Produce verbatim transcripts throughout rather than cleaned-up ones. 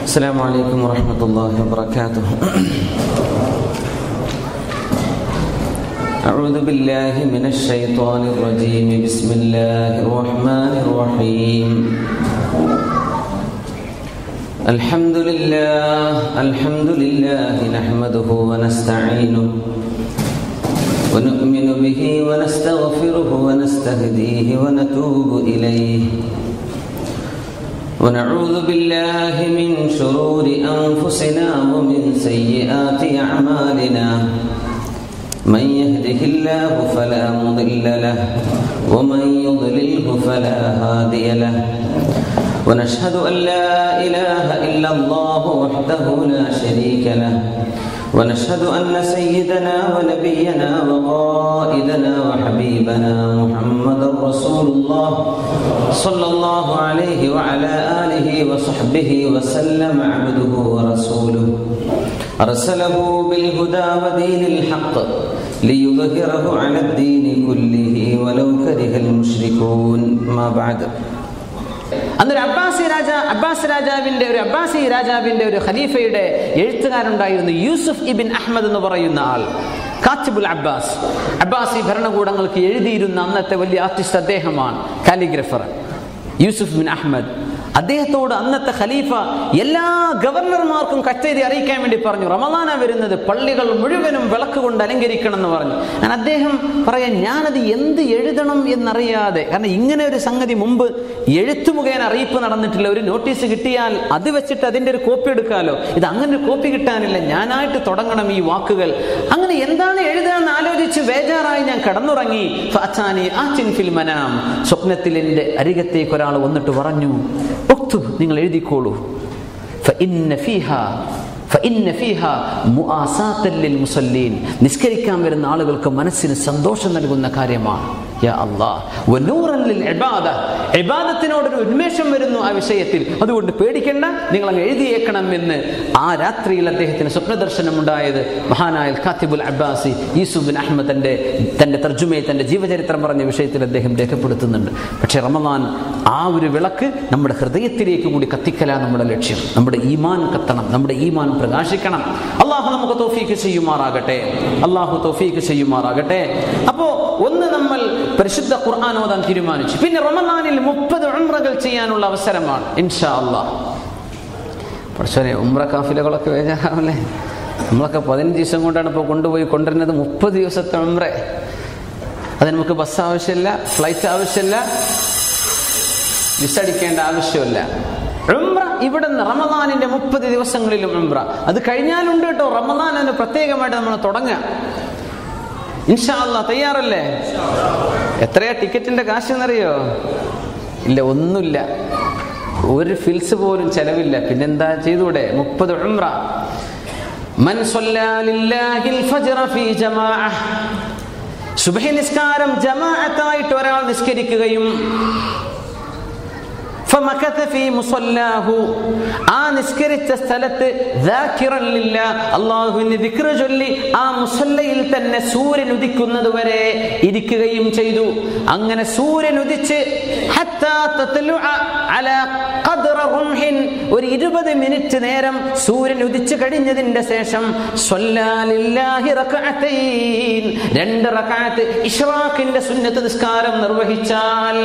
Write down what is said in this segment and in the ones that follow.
السلام عليكم ورحمة الله وبركاته. أعوذ بالله من الشيطان الرجيم. بسم الله الرحمن الرحيم. الحمد لله الحمد لله نحمده ونستعينه ونؤمن به ونستغفره ونستهديه ونتوب إليه ونعوذ بالله من شرور أنفسنا ومن سيئات أعمالنا. من يهده الله فلا مضل له ومن يضلله فلا هادي له. ونشهد أن لا إله إلا الله وحده لا شريك له. ونشهد أن سيدنا ونبينا وقائدنا وحبيبنا محمد رسول الله صلى الله عليه وعلى آله وصحبه وسلم عبده ورسوله أرسله بالهدى ودين الحق ليظهره على الدين كله ولو كره المشركون. ما بعد. അന്നൊരു അബ്ബാസി രാജ അബ്ബാസ് രാജാവിന്റെ ഒരു അബ്ബാസി രാജാവിന്റെ ഒരു ഖലീഫയുടെ എഴുത്തുകാരുണ്ടായിരുന്നു, യൂസുഫ് ഇബിൻ അഹ്മദ് എന്ന് പറയുന്ന ആൾ. കാത്തിബുൽ അബ്ബാസ്, അബ്ബാസി ഭരണകൂടങ്ങൾക്ക് എഴുതിയിരുന്ന അന്നത്തെ വലിയ ആർട്ടിസ്റ്റ് അദ്ദേഹമാണ്, കാലിഗ്രഫർ യൂസുഫ് ബിൻ അഹ്മദ്. അദ്ദേഹത്തോട് അന്നത്തെ ഖലീഫ എല്ലാ ഗവർണർമാർക്കും കച്ചേരി അറിയിക്കാൻ വേണ്ടി പറഞ്ഞു. റമദാന വരുന്നത്, പള്ളികൾ മുഴുവനും വിളക്ക് കൊണ്ട് അലങ്കരിക്കണം എന്ന് പറഞ്ഞു. ഞാൻ അദ്ദേഹം പറയാൻ ഞാനത് എന്ത് എഴുതണം എന്നറിയാതെ, കാരണം ഇങ്ങനെ ഒരു സംഗതി മുമ്പ് എഴുത്തു മുഖേന അറിയിപ്പ് നടന്നിട്ടില്ല. ഒരു നോട്ടീസ് കിട്ടിയാൽ അത് വെച്ചിട്ട് അതിൻ്റെ ഒരു കോപ്പി എടുക്കാമല്ലോ, ഇത് അങ്ങനെ ഒരു കോപ്പി കിട്ടാനില്ല, ഞാനായിട്ട് തുടങ്ങണം ഈ വാക്കുകൾ. അങ്ങനെ എന്താണ് എഴുതാന്ന് ആലോചിച്ച് ബേജാറായി ഞാൻ കിടന്നുറങ്ങി. സ്വപ്നത്തിൽ എൻ്റെ അരികത്തേക്ക് ഒരാൾ വന്നിട്ട് പറഞ്ഞു, നിങ്ങൾ എഴുതിക്കോളൂ. നിസ്കരിക്കാൻ വരുന്ന ആളുകൾക്ക് മനസ്സിന് സന്തോഷം നൽകുന്ന കാര്യമാണ്. ഇബാദത്തിനോടൊരു ഉന്മേഷം വരുന്നു ആ വിഷയത്തിൽ, അതുകൊണ്ട് പേടിക്കേണ്ട, നിങ്ങൾ അങ്ങ് എഴുതിയേക്കണം എന്ന്. ആ രാത്രിയിൽ അദ്ദേഹത്തിന് സ്വപ്നദർശനം ഉണ്ടായത് മഹാനായ Katibul Abbasi Yusuf bin Ahmad തന്റെ തന്റെ തർജുമയെ, തന്റെ ജീവചരിത്രം പറഞ്ഞ വിഷയത്തിൽ അദ്ദേഹം രേഖപ്പെടുത്തുന്നുണ്ട്. പക്ഷേ റമദാൻ ആ ഒരു വിളക്ക് നമ്മുടെ ഹൃദയത്തിലേക്ക് കൂടി കത്തിക്കലാണ് നമ്മുടെ ലക്ഷ്യം. നമ്മുടെ ഈമാൻ കത്തണം, നമ്മുടെ ഈമാൻ പ്രകാശിക്കണം. അള്ളാഹു നമുക്ക് തൗഫീഖ് ചെയ്യുമാറാകട്ടെ, അള്ളാഹു തൗഫീഖ് ചെയ്യുമാറാകട്ടെ. അപ്പോ ഒന്ന് നമ്മൾ പരിശുദ്ധ ഖുർആൻ ഓതാൻ തീരുമാനിച്ചു. പിന്നെ റമദാനിൽ മുപ്പത് ഉംറകൾ ചെയ്യാനുള്ള അവസരമാണ് ഇൻഷാ അല്ലാഹ്. പക്ഷേ ഉംറ കാഫിലകളൊക്കെ വേജാറാവല്ലേ, നമ്മളൊക്കെ പതിനഞ്ച് ദിവസം കൊണ്ടാണ് ഇപ്പോൾ കൊണ്ടുപോയി കൊണ്ടുവരുന്നത്. മുപ്പത് ദിവസത്തെ ഉംറ, അതിന് നമുക്ക് ബസ് ആവശ്യമില്ല, ഫ്ലൈറ്റ് ആവശ്യമില്ല, വിസ അടിക്കേണ്ട ആവശ്യമില്ല. ഉംറ ഇവിടുന്ന് റമദാനിന്റെ മുപ്പത് ദിവസങ്ങളിലും ഉംറ. അത് കഴിഞ്ഞാലുണ്ട് കേട്ടോ, റമദാൻ എന്ന് പ്രത്യേകമായിട്ട് നമ്മൾ തുടങ്ങുക ഇൻഷാ അല്ലാഹ്. തയ്യാറല്ലേ? എത്രയാ ടിക്കറ്റിന്റെ കാശ് എന്നറിയോ? ഇല്ല, ഒന്നുമില്ല, ഒരു ഫിൽസ് പോലും ചെലവില്ല. പിന്നെന്താ ചെയ്തൂടെ? മുപ്പത് ഉംറ. മൻ സ്വല്ലാ ലില്ലാഹിൽ ഫജ്റ ഫീ ജമാഅ, സുബ്ഹി നിസ്കാരം ജമാഅത്തായിട്ട് ഒരാൾ നിസ്കരിക്കുകയും ആ നിസ്കരിച്ച സ്ഥലത്ത് അല്ലാഹുവിനെ ദിക്ർ ചൊല്ലി ആ മുസല്ലയിൽ തന്നെ സൂര്യൻ ഉദിക്കുന്നത് വരെ ഇരിക്കുകയും ചെയ്തു. അങ്ങനെ സൂര്യൻ ഉദിച്ച് ഒരു ഇരുപത് മിനിറ്റ് നേരം സൂര്യൻ ഉദിച്ചു കഴിഞ്ഞതിന്റെ ശേഷം രണ്ട് റക്അത്ത് ഇശ്റാഖിന്റെ സുന്നത്ത് നിസ്കാരം നിർവഹിച്ചാൽ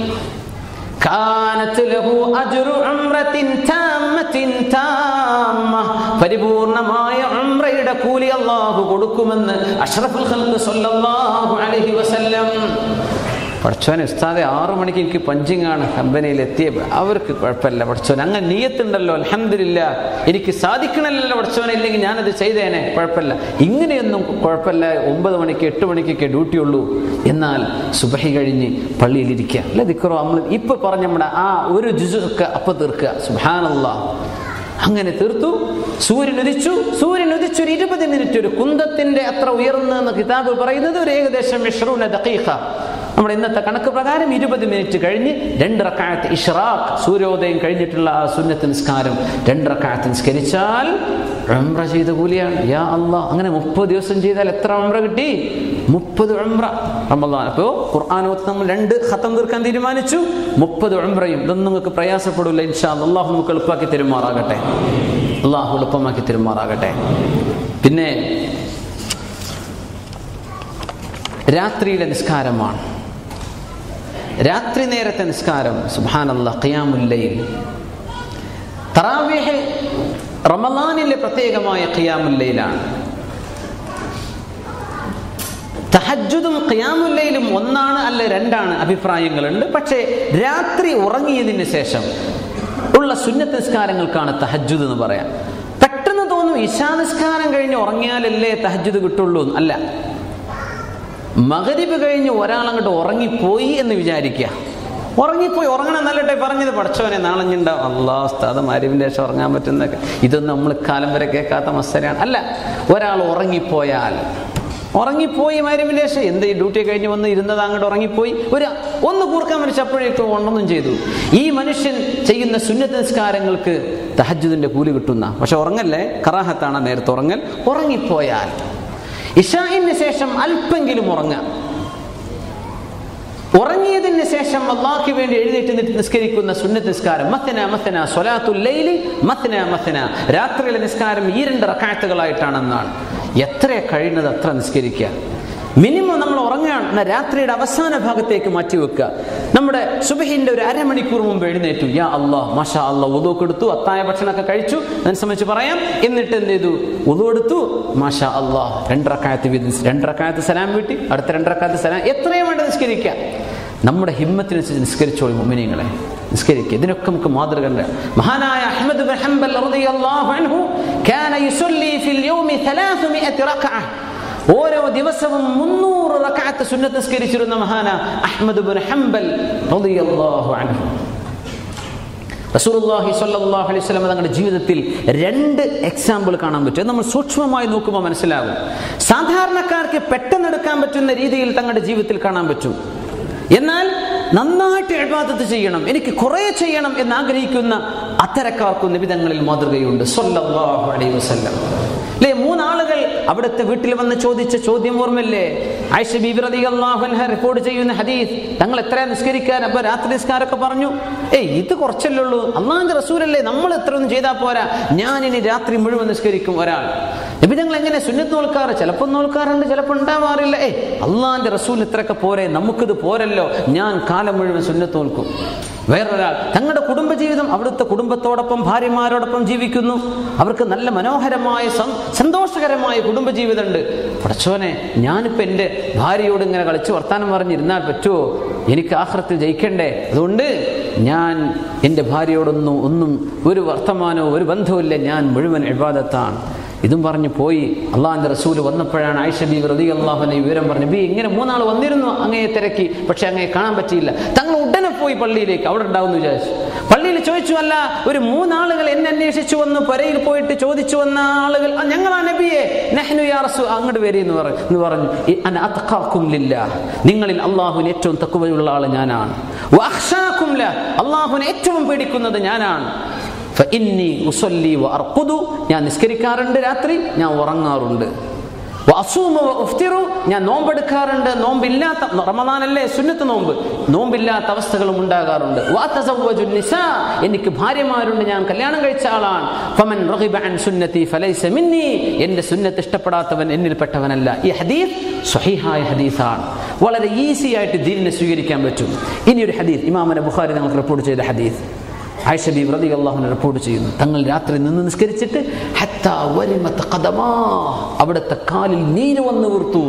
പരിപൂർണമായ ഉംറയുടെ കൂലി അല്ലാഹു കൊടുക്കുമെന്ന് അഷ്റഫുൽ ഖൽഖ് സ്വല്ലല്ലാഹു അലൈഹി വസല്ലം. പഠിച്ചോനെ ഉസ്താദെ ആറു മണിക്ക് എനിക്ക് പഞ്ചിങ് ആണ്, കമ്പനിയിൽ എത്തിയ അവർക്ക് കുഴപ്പമില്ല പഠിച്ചോനെ, അങ്ങനെ നിയ്യത്തുണ്ടല്ലോ, അൽഹംദുലില്ലാ എനിക്ക് സാധിക്കണമല്ലോ പഠിച്ചോനെ, ഇല്ലെങ്കിൽ ഞാനത് ചെയ്തേനെ, കുഴപ്പമില്ല. ഇങ്ങനെയൊന്നും കുഴപ്പമില്ല, ഒമ്പത് മണിക്ക് എട്ട് മണിക്കൊക്കെ ഡ്യൂട്ടി ഉള്ളൂ, എന്നാൽ സുബഹി കഴിഞ്ഞ് പള്ളിയിലിരിക്കുക അല്ല ദിക്റോ നമ്മൾ ഇപ്പൊ പറഞ്ഞ നമ്മുടെ ആ ഒരു ജുസുക്കെ അപ്പൊ തീർക്കുക. സുബ്ഹാനല്ലാഹ്. അങ്ങനെ തീർത്തു. സൂര്യൻ ഉദിച്ചു. സൂര്യൻ ഉദിച്ചു ഒരു ഇരുപത് മിനിറ്റ്, ഒരു കുന്തത്തിന്റെ അത്ര ഉയർന്നെന്ന് കിതാബ് പറയുന്നത് ഒരു ഏകദേശം ഇശ്റൂന ദഖീഖ, നമ്മുടെ ഇന്നത്തെ കണക്ക് പ്രകാരം ഇരുപത് മിനിറ്റ് കഴിഞ്ഞ് രണ്ട് റക്അത്ത് ഇഷ്റാഖ് സൂര്യോദയം കഴിഞ്ഞിട്ടുള്ള ആ സുന്നത്ത് നിസ്കാരം രണ്ട് റക്അത്ത് നിസ്കരിച്ചാൽ ഉംറ ചെയ്ത കൂലിയാണ്. യാ അല്ലാഹ്, അങ്ങനെ മുപ്പത് ദിവസം ചെയ്താൽ എത്ര ഉംറ കിട്ടി? മുപ്പത് ഉംറ റമദാൻ. അപ്പോൾ ഖുർആൻ നമ്മൾ രണ്ട് ഖത്തം തീർക്കാൻ തീരുമാനിച്ചു, മുപ്പത് ഉംറയും. ഇതൊന്നും നിങ്ങൾക്ക് പ്രയാസപ്പെടില്ല ഇൻഷാ അല്ലാഹ്. അല്ലാഹു നമുക്ക് എളുപ്പമാക്കി തരുമാറാകട്ടെ. അല്ലാഹു എളുപ്പമാക്കി തരുമാറാകട്ടെ. പിന്നെ രാത്രിയിലെ നിസ്കാരമാണ്, രാത്രി നേരത്തെ നിസ്കാരം. സുബ്ഹാനല്ലാഹ്, ഖിയാമുൽ ലൈൽ, തറാവീഹ് റമളാനിലെ പ്രത്യേകമായ ഖിയാമുൽ ലൈലാണ്. തഹജ്ജുദും ഖിയാമുൽ ലൈലും ഒന്നാണ് അല്ല രണ്ടാണ് അഭിപ്രായങ്ങളുണ്ട്. പക്ഷേ രാത്രി ഉറങ്ങിയതിന് ശേഷം ഉള്ള സുന്നത്ത് നിസ്കാരങ്ങൾക്കാണ് തഹജ്ജുദ് എന്ന് പറയാം. പെട്ടെന്ന് തോന്നും ഇശാ നിസ്കാരം കഴിഞ്ഞ് ഉറങ്ങിയാലല്ലേ തഹജ്ജുദ് കിട്ടുള്ളൂ. അല്ല, മഗ്രിബ് കഴിഞ്ഞ് ഒരാൾ അങ്ങോട്ട് ഉറങ്ങിപ്പോയി എന്ന് വിചാരിക്കുക. ഉറങ്ങിപ്പോയി, ഉറങ്ങണം നല്ലട്ടെ പറഞ്ഞത്, പഠിച്ചവനെ നാളഞ്ഞുണ്ടാവും. അള്ളാഹ് ഉസ്താദ് മഗ്രിബിന്റെ ശേഷം ഉറങ്ങാൻ പറ്റുന്നതൊക്കെ ഇതൊന്നും നമ്മൾ കാലം വരെ കേൾക്കാത്ത മസലയാണ്. അല്ല, ഒരാൾ ഉറങ്ങിപ്പോയാൽ ഉറങ്ങിപ്പോയി മഗ്രിബിന്റെ ശേഷം എന്ത് ഈ ഡ്യൂട്ടി കഴിഞ്ഞ് വന്ന് ഇരുന്നത് അങ്ങോട്ട് ഉറങ്ങിപ്പോയി, ഒരു ഒന്ന് കൂർക്കാൻ മനുഷ്യ അപ്പോഴേക്കും ഒന്നൊന്നും ചെയ്തു. ഈ മനുഷ്യൻ ചെയ്യുന്ന സുന്നത്ത് നിസ്കാരങ്ങൾക്ക് തഹജ്ജുദിന്റെ കൂലി കിട്ടുന്ന. പക്ഷെ ഉറങ്ങല്ലേ, കറാഹത്താണ് നേരത്തെ ഉറങ്ങൽ. ഉറങ്ങിപ്പോയാൽ ഇശാഇന് ശേഷം അല്പെങ്കിലും ഉറങ്ങാം. ഉറങ്ങിയതിന് ശേഷം അല്ലാഹുവിന് വേണ്ടി എഴുന്നേറ്റ് നിസ്കരിക്കുന്ന സുന്നത്ത് നിസ്കാരം മത്ന മത്ന സ്വലാത്തുൽ ലൈലി മത്ന മത്ന, രാത്രിയിലെ നിസ്കാരം ഈ രണ്ട് റക്അത്തുകളായിട്ടാണെന്നാണ്. എത്ര കഴിയുന്നത് അത്ര നിസ്കരിക്കുക. മിനിമം നമ്മൾ ഉറങ്ങുകയാണ്, രാത്രിയുടെ അവസാന ഭാഗത്തേക്ക് മാറ്റി വെക്കുക. നമ്മുടെ സുബഹിന്റെ ഒരു അരമണിക്കൂർ മുമ്പ് എഴുന്നേറ്റു, യാ അല്ലാഹ് മാഷാ അല്ലാഹ് വുദൂക്ക് എടുത്തു, അത്തായ ഭക്ഷണമൊക്കെ കഴിച്ചു, അതിനെ സംബന്ധിച്ച് പറയാം. എന്നിട്ട് എന്ത് ചെയ്തു? വുദൂ എടുത്തു, മാഷാ അല്ലാഹ് രണ്ട് റക്അത്ത് വീതം, രണ്ട് റക്അത്ത് സലാം വീട്ടി, അടുത്ത രണ്ട് റക്അത്ത് സലാം, എത്രയും വേണ്ട നിസ്കരിക്കുക. നമ്മുടെ ഹിമ്മത്തിനനുസരിച്ച് നിസ്കരിച്ചോളൂ മുഅ്മിനീങ്ങളെ, നിസ്കരിക്കുക. ഇതിനൊക്കെ നമുക്ക് മാതൃക ഉണ്ട്. മഹാനായ അഹ്മദ് ബിൻ ഹംബൽ റളിയല്ലാഹു അൻഹു കാന യുസല്ലി ഫിൽ യൗമി ثلاثمائة റക്അ, ഓരോ ദിവസവും മുന്നൂറ് റക്അത്ത് സുന്നത്ത് നിസ്കരിച്ചിരുന്ന മഹാന അഹ്മദ് ബിൻ ഹംബൽ റളിയല്ലാഹു അൻഹു. റസൂലുള്ളാഹി സ്വല്ലല്ലാഹു അലൈഹി വസല്ലം തങ്ങളുടെ ജീവിതത്തിൽ രണ്ട് എക്സാമ്പിൾ കാണാൻ പറ്റും. നമ്മൾ സൂക്ഷ്മമായി നോക്കുമ്പോൾ മനസ്സിലാകും. സാധാരണക്കാർക്ക് പെട്ടെന്ന് എടുക്കാൻ പറ്റുന്ന രീതിയിൽ തങ്ങളുടെ ജീവിതത്തിൽ കാണാൻ പറ്റും. എന്നാൽ നന്നായിട്ട് ഇബാദത്ത് ചെയ്യണം, എനിക്ക് കുറെ ചെയ്യണം എന്ന് ആഗ്രഹിക്കുന്ന അത്തരക്കാർക്കും നബി തങ്ങളിൽ മാതൃകയുണ്ട് സ്വല്ലല്ലാഹു അലൈഹി വസല്ലം. അല്ലേ, മൂന്നാളുകൾ അവിടുത്തെ വീട്ടിൽ വന്ന് ചോദിച്ച ചോദ്യം ഓർമ്മല്ലേ? ആയിഷ ബീബി റളിയല്ലാഹു അൻഹ റിപ്പോർട്ട് ചെയ്യുന്ന ഹദീസ്, തങ്ങൾ എത്രയാ നിസ്കരിക്കാൻ? അപ്പൊ രാത്രി നിസ്കാരമൊക്കെ പറഞ്ഞു. ഏയ് ഇത് കുറച്ചല്ലേ ഉള്ളൂ, അള്ളാഹുവിന്റെ റസൂലല്ലേ, നമ്മൾ എത്ര ഒന്നും ചെയ്താൽ പോരാ, ഞാൻ ഇനി രാത്രി മുഴുവൻ നിസ്കരിക്കും. ഒരാൾ നബി തങ്ങൾ എങ്ങനെ സുന്നത്ത് നോൽക്കാറ്? ചിലപ്പോൾ നോൽക്കാറുണ്ട്, ചിലപ്പോൾ ഉണ്ടാവാറില്ല. ഏയ് അള്ളാഹുവിന്റെ റസൂൽ ഇത്രയൊക്കെ പോരെ, നമുക്കിത് പോരല്ലോ, ഞാൻ കാലം മുഴുവൻ സുന്നത്ത് നോൽക്കും. വേറൊരാൾ തങ്ങളുടെ കുടുംബജീവിതം, അവിടുത്തെ കുടുംബത്തോടൊപ്പം ഭാര്യമാരോടൊപ്പം ജീവിക്കുന്നു, അവർക്ക് നല്ല മനോഹരമായ സന്തോഷകരമായ കുടുംബജീവിതമുണ്ട്. പടച്ചോനെ, ഞാനിപ്പോൾ എൻ്റെ ഭാര്യയോട് ഇങ്ങനെ കളിച്ച് വർത്താനം പറഞ്ഞിരുന്നാൽ പറ്റുമോ? എനിക്ക് ആഖിറത്തിൽ ജയിക്കണ്ടേ, അതുകൊണ്ട് ഞാൻ എൻ്റെ ഭാര്യയോടൊന്നും ഒന്നും ഒരു വർത്തമാനവും ഒരു ബന്ധവുമില്ല, ഞാൻ മുഴുവൻ ഇബാദത്താണ്. ഇതും പറഞ്ഞു പോയി. അള്ളാഹിന്റെ റസൂല് വന്നപ്പോഴാണ് ആയിഷ ബീവി റളിയല്ലാഹു അൻഹ വിവരം പറഞ്ഞു. ബി ഇങ്ങനെ മൂന്നാൾ വന്നിരുന്നു, അങ്ങയെ തിരക്കി, പക്ഷെ അങ്ങയെ കാണാൻ പറ്റിയില്ല. തങ്ങൾ ഉടനെ പോയി പള്ളിയിലേക്ക്, അവിടെ ഉണ്ടാവും വിചാരിച്ചു. പള്ളിയിൽ ചോദിച്ചു, അല്ല ഒരു മൂന്നാളുകൾ എന്നെ അന്വേഷിച്ചു വന്നു, പുരയിൽ പോയിട്ട് ചോദിച്ചു വന്ന ആളുകൾ, ഞങ്ങളാ നബിയെ, നഹ്നു യാ റസൂൽ, അങ്ങോട്ട് വരി എന്ന് പറഞ്ഞു എന്ന് പറഞ്ഞു അന അത്ഖാകും ലില്ലാഹ്, നിങ്ങളിൽ അള്ളാഹുവിന് ഏറ്റവും തഖ്വയുള്ള ആൾ ഞാനാണ്. വഅഖ്ശാകും ലഹ്, അള്ളാഹുവിനെ ഏറ്റവും പേടിക്കുന്നത് ഞാനാണ്. ഫഇന്നി ഉസല്ലി വഅർഖുദു, ഞാൻ നിസ്കരിക്കാറുണ്ട് രാത്രി, ഞാൻ ഉറങ്ങാറുണ്ട്. വഅസൂമു വഅഫ്തിറു, ഞാൻ നോമ്പെടുക്കാറുണ്ട്, നോമ്പില്ലാത്ത റമളാനല്ലേ സുന്നത്ത് നോമ്പ്, നോമ്പില്ലാത്ത അവസ്ഥകളും ഉണ്ടാകാറുണ്ട്. വഅതസവ്വജു നിസാ, എനിക്ക് ഭാര്യമാരുണ്ട്, ഞാൻ കല്യാണം കഴിച്ച ആളാണ്. ഫമൻ റഗിബ അൻ സുന്നതി ഫലൈസ മിന്നി, എൻ്റെ സുന്നത്ത് ഇഷ്ടപ്പെടാത്തവൻ എന്നിൽപ്പെട്ടവനല്ല. ഈ ഹദീസ് സ്വഹീഹായ ഹദീസാണ്, വളരെ ഈസി ആയിട്ട് ദീനിനെ സ്വീകരിക്കാൻ പറ്റും. ഇനി ഒരു ഹദീസ് ഇമാം ബുഖാരി തങ്ങൾ റിപ്പോർട്ട് ചെയ്ത ഹദീസ്, ആയിഷ ബീവി റളിയല്ലാഹു അൻഹ റിപ്പോർട്ട് ചെയ്യുന്നു, തങ്ങൾ രാത്രി നിന്ന് നിസ്കരിച്ചിട്ട് ഹത്താ വരിമത് ഖദമാ, അവിടുത്തെ കാലിൽ നീര് വന്ന് വീർത്തു.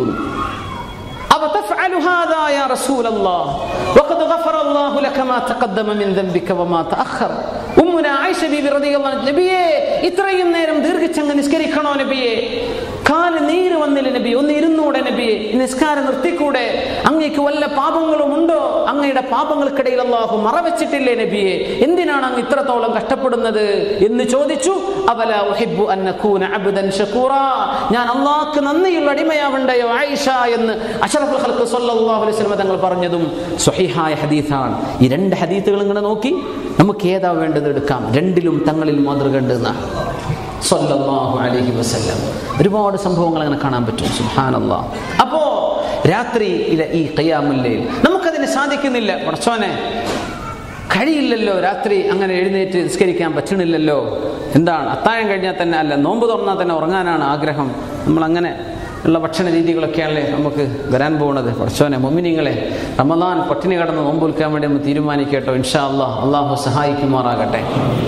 അവ തഫഅലു ഹാദാ യാ റസൂലല്ലാഹ് വഖദ് ഗഫറല്ലാഹു ലക മാ തഖദ്ദമ മിൻ ദംബിക വമാ തഅഖർ. ഉമ്മു ഉമ്മുന ആയിഷ ബീബി റളിയല്ലാഹു അൻഹ, നബിയേ ഇത്രയും നേരം ദീർഘിച്ചങ്ങ് നിസ്കരിക്കണോ നബിയേ? കാല് നീര് വന്നില്ല നബി, ഒന്ന് ഇരുന്നൂടെ നബിയെ, നിസ്കാരം നിർത്തിക്കൂടെ? അങ്ങേക്ക് വല്ല പാപങ്ങളും ഉണ്ടോ? അങ്ങയുടെ പാപങ്ങൾക്കിടയിൽ അല്ലാഹു മറവെച്ചിട്ടില്ലേ നബിയെ? എന്തിനാണ് അങ്ങ് ഇത്രത്തോളം കഷ്ടപ്പെടുന്നത് എന്ന് ചോദിച്ചു. അവലാ ഉഹിബ്ബു അൻ നകൂന അബ്ദൻ ശകൂറാ, ഞാൻ അല്ലാഹുക്ക് നന്ദിയുള്ള അടിമയാവണ്ടയോ ആയിഷ എന്ന് അഷ്റഫുൽ ഖൽഖ് സ്വല്ലല്ലാഹു അലൈഹി വസല്ലം തങ്ങൾ പറഞ്ഞതും സ്വഹീഹായ ഹദീസാണ്. ഈ രണ്ട് ഹദീസുകൾ ഇങ്ങനെ നോക്കി നമുക്ക് ഏതാ വേണ്ടത് എടുക്കാം. രണ്ടിലും തങ്ങളിൽ മാതൃക ഉണ്ടെന്നാണ് സ്വല്ലല്ലാഹു അലൈഹി വസല്ലം. ഒരുപാട് സംഭവങ്ങൾ അങ്ങനെ കാണാൻ പറ്റും. സുബ്ഹാനല്ലാഹ്. അപ്പോ രാത്രിയിലെ ഈ ഖിയാമുൽ ലൈൽ നമുക്കതിന് സാധിക്കുന്നില്ല. പടച്ചോനെ കഴിയില്ലല്ലോ, രാത്രി അങ്ങനെ എഴുന്നേറ്റ് നിസ്കരിക്കാൻ പറ്റണില്ലല്ലോ. എന്താണ് അത്താഴം കഴിഞ്ഞാൽ തന്നെ, അല്ല നോമ്പ് തുറന്നാൽ തന്നെ ഉറങ്ങാനാണ് ആഗ്രഹം. നമ്മൾ അങ്ങനെ ഉള്ള ഭക്ഷണ രീതികളൊക്കെയാണല്ലേ നമുക്ക് വരാൻ പോകുന്നത്. പടച്ചോനെ മുഅ്മിനീങ്ങളെ, റമദാൻ പട്ടിണി കടന്ന് നോമ്പ് വിൽക്കാൻ വേണ്ടി നമ്മൾ തീരുമാനിക്കട്ടോ ഇൻഷാ അല്ലാഹ്. അല്ലാഹു സഹായിക്കുമാറാകട്ടെ.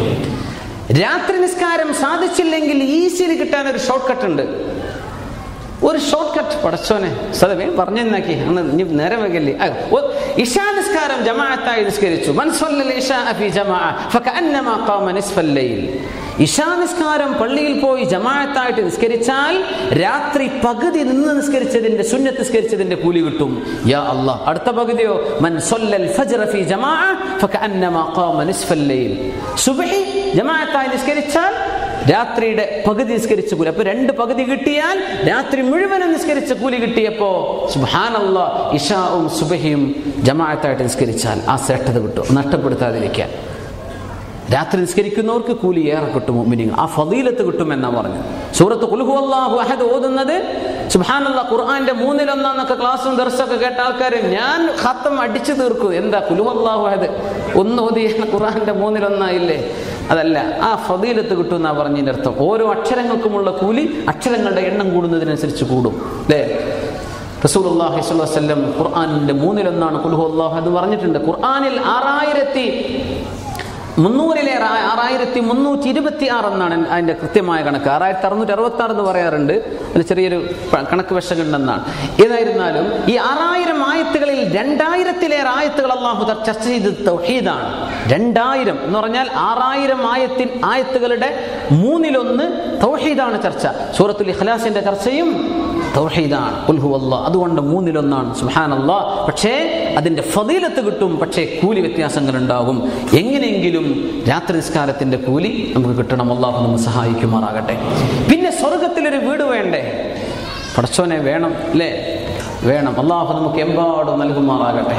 രാത്രി നിസ്കാരം സാധിച്ചില്ലെങ്കിൽ ഈസിലി കിട്ടാൻ ഒരു ഷോർട്ട് കട്ട് ഉണ്ട്. ഒരു ഷോർട്ട് കട്ട് പടച്ചോനെ സദവേ പറഞ്ഞെന്നാക്കി അന്ന് ഇനി നേരം വൈകല്ലേ. ഇശാ നിസ്കാരം ജമാഅത്തായി നിസ്കരിച്ചു. മൻ സ്വല്ലൽ ഇശാ ഫീ ജമാഅ ഫകഅന്നമാ ഖാമ നിസ്ഫൽ ലൈൽ. ഇശാ നിസ്കാരം പള്ളിയിൽ പോയി ജമാഅത്തായിട്ട് നിസ്കരിച്ചാൽ രാത്രി പകുതി നിന്ന് നിസ്കരിച്ചതിന്റെ സുന്നത്ത് നിസ്കരിച്ചതിന്റെ കൂലി കിട്ടും. യാ അല്ലാഹ്. അടുത്ത പകുതിയോ മൻ സ്വല്ലൽ ഫജ്റ ഫീ ജമാഅ ഫകഅന്നമാ ഖാമ നിസ്ഫൽ ലൈൽ. സുബ്ഹി ജമാഅത്തായി നിസ്കരിച്ചാൽ രാത്രിയുടെ പകുതി നിസ്കരിച്ച കൂലി. അപ്പൊ രണ്ട് പകുതി കിട്ടിയാൽ രാത്രി മുഴുവനും നിസ്കരിച്ച കൂലി കിട്ടിയപ്പോ സുബ്ഹാനല്ലാഹ്, ഇശാവും സുബ്ഹിയും ജമാഅത്തായിട്ട് നിസ്കരിച്ചാൽ ആ ശ്രേഷ്ഠത കിട്ടും. നഷ്ടപ്പെടുത്താതിരിക്കാൻ രാത്രി നിസ്കരിക്കുന്നവർക്ക് കൂലി ഏറെ കിട്ടും. മുഅ്മിനീങ്ങൾ ആ ഫളീലത്ത് കിട്ടുമെന്നാ പറഞ്ഞു. സൂറത്ത് ഖുൽ ഹുവല്ലാഹു അഹദ് ഓതുന്നത് സുബ്ഹാനല്ലാഹ് ഖുർആന്റെ മൂന്നിലൊന്നാന്നൊക്കെ ക്ലാസ്സും ദർസൊക്കെ കേട്ട ആൾക്കാർ ഞാൻ ഖത്തം അടിച്ചു തീർക്കും. എന്താ ഖുൽ ഹുവല്ലാഹു അഹദ് ഒന്ന് ഓതിയ ഖുർആന്റെ മൂന്നിലൊന്നായില്ലേ? അതല്ല, ആ ഫളീലത്ത് കിട്ടും എന്നാ പറഞ്ഞതിന്റെ അർത്ഥം. ഓരോ അക്ഷരങ്ങൾക്കുമുള്ള കൂലി അക്ഷരങ്ങളുടെ എണ്ണം കൂടുന്നതിനനുസരിച്ച് കൂടും അല്ലേ? റസൂലുള്ളാഹി സ്വല്ലല്ലാഹു അലൈഹി വസല്ലം ഖുർആനിന്റെ മൂന്നിലൊന്നാണ് ഖുൽ ഹുവല്ലാഹു അഹദ് പറഞ്ഞിട്ടുണ്ട്. ഖുർആനിൽ ആറായിരത്തി മുന്നൂറിലേറെ ആറായിരത്തി മുന്നൂറ്റി ഇരുപത്തി ആറ് എന്നാണ് അതിന്റെ കൃത്യമായ കണക്ക്. ആറായിരത്തി അറുന്നൂറ്റി അറുപത്തി ആറ് എന്ന് പറയാറുണ്ട്, അതിൽ ചെറിയൊരു കണക്ക് വശങ്ങളുണ്ടെന്നാണ്. ഏതായിരുന്നാലും ഈ ആറായിരം ആയത്തുകളിൽ രണ്ടായിരത്തിലേറെ ആയത്തുകൾ അല്ലാഹു ചർച്ച ചെയ്തത് തൗഹീദാണ്. രണ്ടായിരം എന്ന് പറഞ്ഞാൽ ആറായിരം ആയത്തിൻ ആയത്തുകളുടെ മൂന്നിലൊന്ന് തൗഹീദാണ് ചർച്ച. സൂറത്തുൽ ഇഖ്ലാസിന്റെ ചർച്ചയും തൗഹീദാണ്, ഖുൽ ഹുവല്ലാഹ്. അതുകൊണ്ട് മൂന്നിലൊന്നാണ്. സുബ്ഹാനല്ലാഹ്. പക്ഷേ അതിന്റെ ഫളീലത്ത് കിട്ടും, പക്ഷേ കൂലി വ്യത്യാസങ്ങൾ ഉണ്ടാകും. എങ്ങനെയെങ്കിലും രാത്രി നിസ്കാരത്തിന്റെ കൂലി നമുക്ക് കിട്ടണം. അല്ലാഹു നമ്മെ സഹായിക്കുമാറാകട്ടെ. പിന്നെ സ്വർഗത്തിലൊരു വീട് വേണ്ടേ? പടച്ചോനെ വേണം അല്ലേ? വേണം. അല്ലാഹു നമുക്ക് എമ്പാടും നൽകുമാറാകട്ടെ.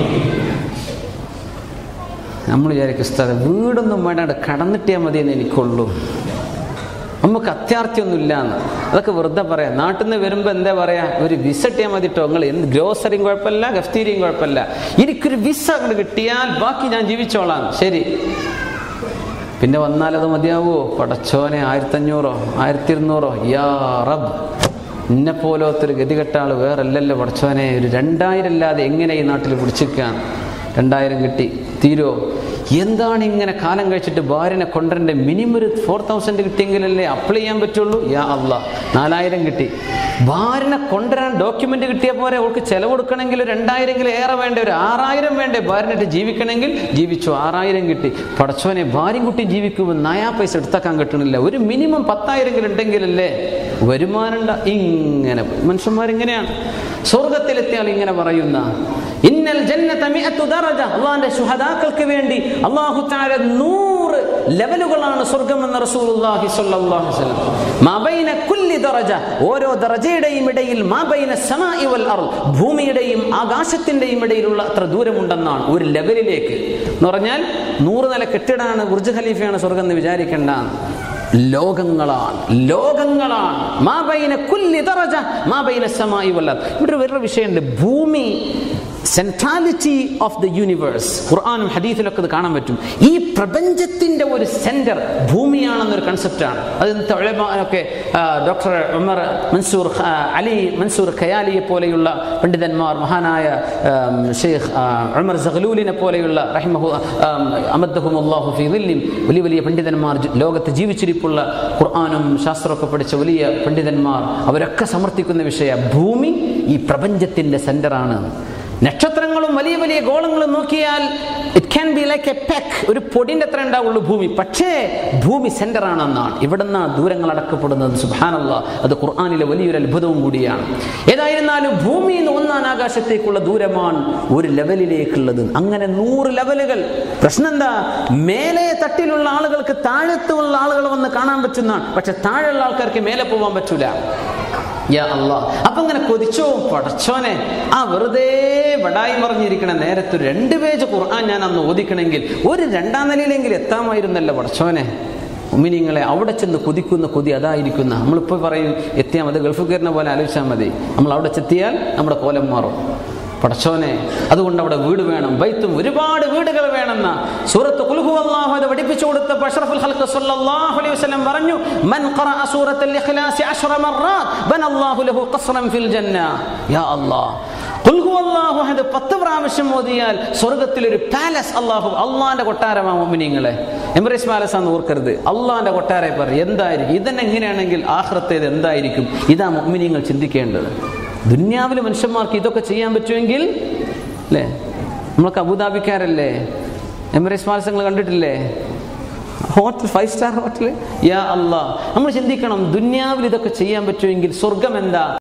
നമ്മൾ വിചാരിക്കും ഉസ്താദേ വീടൊന്നും വേണ്ട, കടന്നിട്ടേ മതിയെന്ന് എനിക്കുള്ളൂ, നമുക്ക് അത്യാർത്ഥ്യമൊന്നുമില്ല എന്ന്. അതൊക്കെ വെറുതെ പറയാം. നാട്ടിൽ നിന്ന് വരുമ്പോൾ എന്താ പറയാ, ഒരു വിസ കിട്ടിയാൽ മതിട്ടോ, നിങ്ങൾ എന്ത് ഗ്രോസറിയും കുഴപ്പമില്ല, ഗഫ്തീരിയും കുഴപ്പമില്ല, എനിക്കൊരു വിസ അങ്ങോട്ട് കിട്ടിയാൽ ബാക്കി ഞാൻ ജീവിച്ചോളാം. ശരി, പിന്നെ വന്നാലത് മതിയാവോ? പടച്ചോനെ ആയിരത്തഞ്ഞൂറോ ആയിരത്തി ഇരുന്നൂറോ യാ റബ്ബ്, എന്നെ പോലത്തൊരു ഗതികെട്ട ആള് വേറല്ലല്ലോ പടച്ചോനെ. ഒരു രണ്ടായിരം അല്ലാതെ എങ്ങനെ ഈ നാട്ടിൽ പിടിച്ചിരിക്കാൻ? രണ്ടായിരം കിട്ടി തീരോ? എന്താണ് ഇങ്ങനെ കാലം കഴിച്ചിട്ട് ഭാര്യനെ കൊണ്ടുവരണ്ടേ? മിനിമം ഒരു ഫോർ തൗസൻഡ് കിട്ടിയെങ്കിലല്ലേ അപ്ലൈ ചെയ്യാൻ പറ്റുള്ളൂ. യാ അല്ലാഹ്, നാലായിരം കിട്ടി. ഭാര്യനെ കൊണ്ടുവരാൻ ഡോക്യുമെന്റ് കിട്ടിയ പോലെ അവൾക്ക് ചെലവ് കൊടുക്കണമെങ്കിൽ രണ്ടായിരം ഏറെ വേണ്ടേ? ഒരു ആറായിരം വേണ്ടേ ഭാര്യനായിട്ട് ജീവിക്കണമെങ്കിൽ? ജീവിച്ചു, ആറായിരം കിട്ടി. പടച്ചോനെ ഭാര്യയും കുട്ടി ജീവിക്കുമ്പോൾ നയാ പൈസ എടുത്താക്കാൻ കിട്ടണില്ല. ഒരു മിനിമം പത്തായിരം ഉണ്ടെങ്കിലല്ലേ വരുമാനം. ഇങ്ങനെ മനുഷ്യന്മാരിങ്ങനെയാണ്. സ്വർഗത്തിലെത്തിയാൽ ഇങ്ങനെ പറയുന്ന ഇന്നൽ ജന്നത മിഅതു ദറജ, അല്ലാഹുവിന്റെ ശുഹദാക്കൾക്ക് വേണ്ടി അല്ലാഹു തആല നൂറ് ലെവലുകളാണ് സ്വർഗ്ഗമെന്ന് റസൂലുള്ളാഹി സ്വല്ലല്ലാഹു അലൈഹി വസല്ലം. മാ ബൈന കുല്ലി ദറജ, ഓരോ ദറജയുടെയും ഇടയിൽ മാ ബൈന സമാഇ വൽ അർദ്, ഭൂമിയുടെയും ആകാശത്തിന്റെയും ഇടയിലുള്ള അത്ര ദൂരമുണ്ടെന്നാണ് ഒരു ലെവലിലേക്ക്. എന്ന് പറഞ്ഞാൽ നൂറ് നില കെട്ടിടാണ്, ബുർജ് ഖലീഫയാണ് സ്വർഗ്ഗം എന്ന് വിചാരിക്കേണ്ട. ലോകങ്ങളാണ്, ലോകങ്ങളാണ്. മാ ബൈന കുല്ലി ദറജ മാ ബൈന സമാഇ വൽ അർദ്. ഇവിടെ വേറൊരു വിഷയമുണ്ട്. ഭൂമി സെൻട്രാലിറ്റി ഓഫ് ദ യൂണിവേഴ്സ്. ഖുർആനും ഹദീസിലൊക്കെ ഇത് കാണാൻ പറ്റും. ഈ പ്രപഞ്ചത്തിന്റെ ഒരു സെന്റർ ഭൂമിയാണെന്നൊരു കൺസെപ്റ്റാണ്. അത് ഇന്നത്തെ ഉലമാഅൊക്കെ ഡോക്ടർ ഉമർ മൻസൂർ അലി മൻസൂർ ഖയാലിയെ പോലെയുള്ള പണ്ഡിതന്മാർ, മഹാനായ ഷെയ്ഖ് ഉമർ സഗ്ലൂലിനെ പോലെയുള്ള റഹിമഹു അമദ്ദഹുമുല്ലാഹു ഫീ ദില്ലിൻ, വലിയ വലിയ പണ്ഡിതന്മാർ, ലോകത്ത് ജീവിച്ചിരിപ്പുള്ള ഖുർആനും ശാസ്ത്രമൊക്കെ പഠിച്ച വലിയ പണ്ഡിതന്മാർ, അവരൊക്കെ സമർത്ഥിക്കുന്ന വിഷയം ഭൂമി ഈ പ്രപഞ്ചത്തിന്റെ സെന്ററാണ്. നക്ഷത്രങ്ങളും വലിയ വലിയ ഗോളങ്ങളും നോക്കിയാൽ it can be like a speck, ഒരു പൊടിന്റെ അത്ര ഉണ്ടാവുള്ളൂ ഭൂമി, പക്ഷേ ഭൂമി സെന്റർ ആണെന്നാണ്. ഇവിടുന്ന് ദൂരങ്ങൾ അടക്കപ്പെടുന്നത്. സുബ്ഹാനല്ലാഹ്, അത് ഖുർആനിലെ വലിയൊരു അത്ഭുതവും കൂടിയാണ്. ഏതായിരുന്നാലും ഭൂമിയിൽ നിന്ന് ഒന്നാം ആകാശത്തേക്കുള്ള ദൂരമാണ് ഒരു ലെവലിലേക്കുള്ളത്. അങ്ങനെ നൂറ് ലെവലുകൾ. പ്രശ്നം എന്താ? മേലെ തട്ടിലുള്ള ആളുകൾക്ക് താഴത്തുള്ള ആളുകൾ വന്ന് കാണാൻ പറ്റുന്നതാണ്, പക്ഷെ താഴെയുള്ള ആൾക്കാർക്ക് മേലെ പോകാൻ പറ്റൂല. യാ അല്ലാഹ്, അപ്പൊ ഇങ്ങനെ കൊതിച്ചോ പടച്ചോനെ, ആ വെറുതെ വടായി മറിഞ്ഞിരിക്കണ നേരത്തെ രണ്ട് പേജ് ഖുർആൻ ഞാൻ അന്ന് ഓദിക്കണമെങ്കിൽ ഒരു രണ്ടാം നിലയിലെങ്കിലും എത്താമായിരുന്നല്ലോ പടച്ചോനെ. മുഅ്മിനീങ്ങളെ, അവിടെ ചെന്ന് കൊതിക്കുന്ന കൊതി അതായിരിക്കുന്ന. നമ്മളിപ്പോൾ പറയും എത്തിയാൽ മതി, ഗൾഫ് കയറുന്ന പോലെ ആലോചിച്ചാൽ മതി. നമ്മൾ അവിടെ ചെത്തിയാൽ നമ്മുടെ കോലം മാറും. പടച്ചോനെ, അതുകൊണ്ട് അവിടെ വീട് വേണം, ബൈത്തും ഒരുപാട് വീടുകൾ വേണമെന്ന സൂറത്ത് ഖുൽ ഹുവല്ലാഹു അത് പഠിപ്പിച്ചു കൊടുത്തപ്പോൾ അഷ്റഫുൽ ഖൽഖ് സ്വല്ലല്ലാഹു അലൈഹി വസല്ലം പറഞ്ഞു, മൻ ഖറഅ സൂറത്തുൽ ഇഖ്ലാസ് അശ്റ മർറാത്ത് ബനല്ലാഹു ലഹു ഖസ്റൻ ഫിൽ ജന്ന. യാ അല്ലാഹ്, ഖുൽ ഹുവല്ലാഹു അഹദ് പത്ത് പ്രാവശ്യം ഓതിയാൽ സ്വർഗ്ഗത്തിൽ ഒരു പാലസ്, അല്ലാഹു അല്ലാഹുവിന്റെ കൊട്ടാരമാണ്. മുഅ്മിനീങ്ങളെ, എംബ്രേസ് പാലസ് ആണെന്ന് ഓർക്കരുത്, അല്ലാഹുവിന്റെ കൊട്ടാരം. പറയും എന്തായിരിക്കും ഇതന്നെ? എങ്ങനെയാണെങ്കിൽ ആഖിറത്തേത് എന്തായിരിക്കും? ഇതാ മുഅ്മിനീങ്ങൾ ചിന്തിക്കേണ്ടത്. ദുന്യാവിലെ മനുഷ്യന്മാർക്ക് ഇതൊക്കെ ചെയ്യാൻ പറ്റുമെങ്കിൽ അല്ലേ? നമ്മളൊക്കെ അബുദാബിക്കാരല്ലേ, എമിറേറ്റ്സ് പാലസ് നിങ്ങൾ കണ്ടിട്ടില്ലേ? Hotel, five star hotel. യാ അല്ലാഹ്, നമ്മൾ ചിന്തിക്കണം, ദുന്യാവിൽ ഇതൊക്കെ ചെയ്യാൻ പറ്റുമെങ്കിൽ സ്വർഗം എന്താ?